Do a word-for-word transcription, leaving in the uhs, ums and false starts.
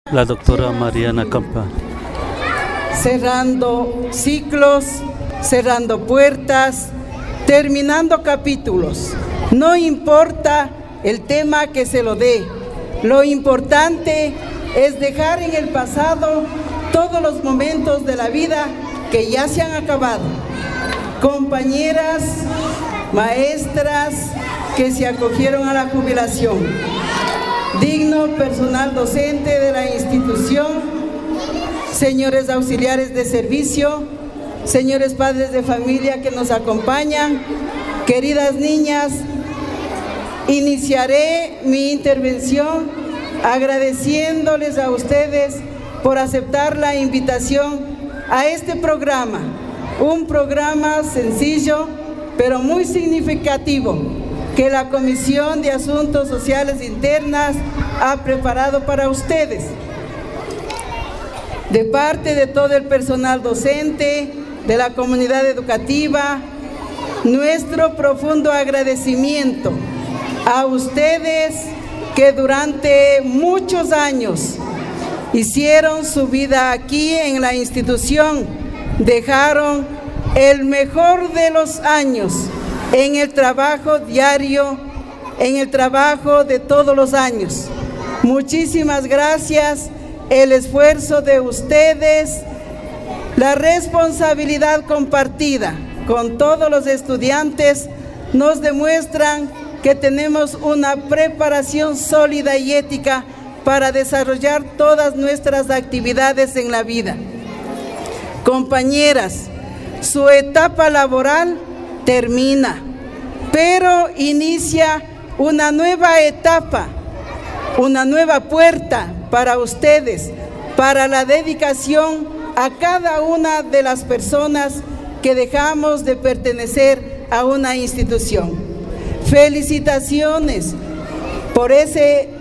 La doctora Mariana Campa. Cerrando ciclos, cerrando puertas, terminando capítulos. No importa el tema que se lo dé, lo importante es dejar en el pasado todos los momentos de la vida que ya se han acabado. Compañeras, maestras que se acogieron a la jubilación, digno personal docente de la institución, señores auxiliares de servicio, señores padres de familia que nos acompañan, queridas niñas, iniciaré mi intervención agradeciéndoles a ustedes por aceptar la invitación a este programa, un programa sencillo pero muy significativo que la Comisión de Asuntos Sociales Internas ha preparado para ustedes. De parte de todo el personal docente, de la comunidad educativa, nuestro profundo agradecimiento a ustedes que durante muchos años hicieron su vida aquí en la institución, dejaron el mejor de los años en el trabajo diario, en el trabajo de todos los años. Muchísimas gracias, el esfuerzo de ustedes, la responsabilidad compartida con todos los estudiantes nos demuestran que tenemos una preparación sólida y ética para desarrollar todas nuestras actividades en la vida. Compañeras, su etapa laboral termina, pero inicia una nueva etapa, una nueva puerta para ustedes, para la dedicación a cada una de las personas que dejamos de pertenecer a una institución. Felicitaciones por ese